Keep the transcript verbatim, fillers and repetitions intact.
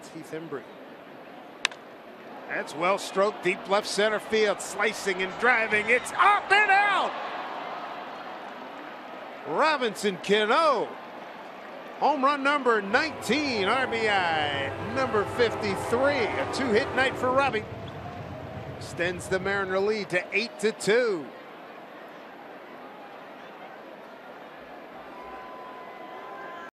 Heath Embry. That's well stroked deep left center field, slicing and driving. It's up and out. Robinson Cano. Home run number nineteen, R B I number fifty-three. A two-hit night for Robbie. Extends the Mariner lead to eight to two.